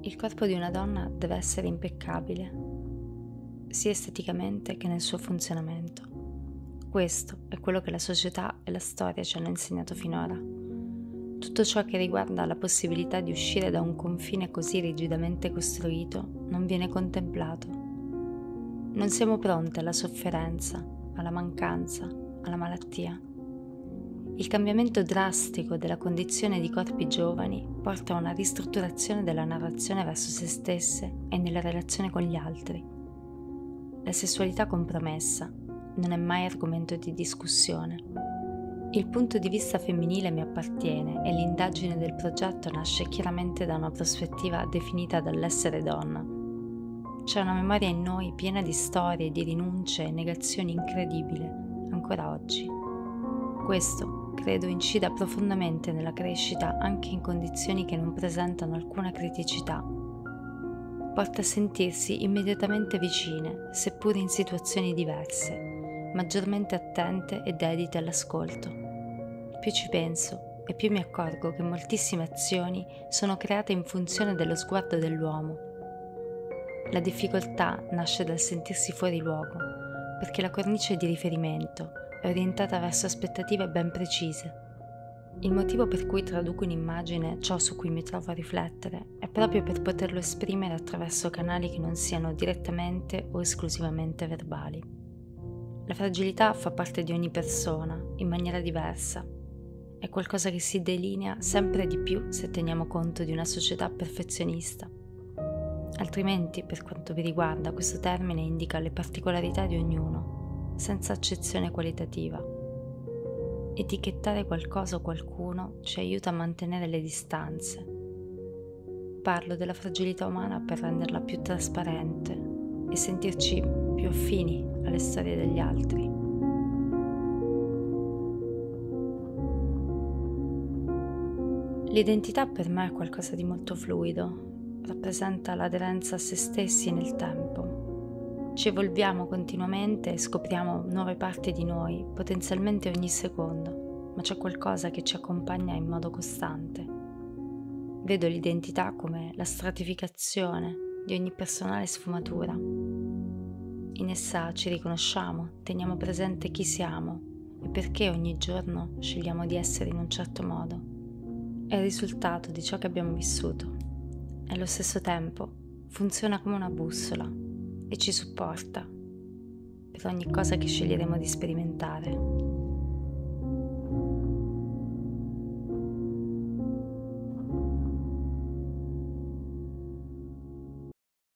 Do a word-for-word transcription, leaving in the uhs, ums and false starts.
Il corpo di una donna deve essere impeccabile, sia esteticamente che nel suo funzionamento. Questo è quello che la società e la storia ci hanno insegnato finora. Tutto ciò che riguarda la possibilità di uscire da un confine così rigidamente costruito non viene contemplato. Non siamo pronte alla sofferenza, alla mancanza, alla malattia. Il cambiamento drastico della condizione di corpi giovani porta a una ristrutturazione della narrazione verso se stesse e nella relazione con gli altri. La sessualità compromessa non è mai argomento di discussione. Il punto di vista femminile mi appartiene e l'indagine del progetto nasce chiaramente da una prospettiva definita dall'essere donna. C'è una memoria in noi piena di storie, di rinunce e negazioni incredibili, ancora oggi. Questo credo incida profondamente nella crescita anche in condizioni che non presentano alcuna criticità. Porta a sentirsi immediatamente vicine, seppur in situazioni diverse, maggiormente attente e dedite all'ascolto. Più ci penso e più mi accorgo che moltissime azioni sono create in funzione dello sguardo dell'uomo. La difficoltà nasce dal sentirsi fuori luogo, perché la cornice di riferimento è orientata verso aspettative ben precise. Il motivo per cui traduco in immagine ciò su cui mi trovo a riflettere è proprio per poterlo esprimere attraverso canali che non siano direttamente o esclusivamente verbali. La fragilità fa parte di ogni persona, in maniera diversa. È qualcosa che si delinea sempre di più se teniamo conto di una società perfezionista. Altrimenti, per quanto vi riguarda, questo termine indica le particolarità di ognuno, senza accezione qualitativa. Etichettare qualcosa o qualcuno ci aiuta a mantenere le distanze. Parlo della fragilità umana per renderla più trasparente e sentirci più affini alle storie degli altri. L'identità per me è qualcosa di molto fluido, rappresenta l'aderenza a se stessi nel tempo. Ci evolviamo continuamente e scopriamo nuove parti di noi, potenzialmente ogni secondo, ma c'è qualcosa che ci accompagna in modo costante. Vedo l'identità come la stratificazione di ogni personale sfumatura. In essa ci riconosciamo, teniamo presente chi siamo e perché ogni giorno scegliamo di essere in un certo modo. È il risultato di ciò che abbiamo vissuto e allo stesso tempo funziona come una bussola e ci supporta per ogni cosa che sceglieremo di sperimentare.